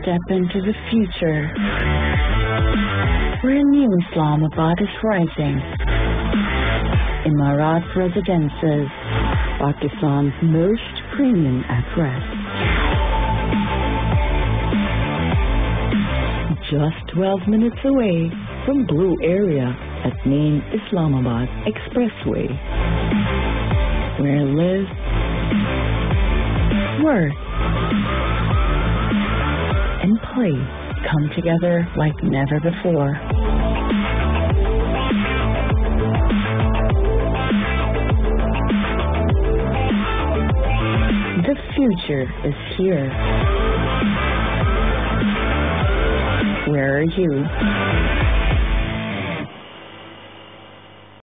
step into the future, where a new Islamabad is rising. Imarat Residences, Pakistan's most premium address. Just 12 minutes away from Blue Area at main Islamabad Expressway, where live, work, and play come together like never before. The future is here. Where are you?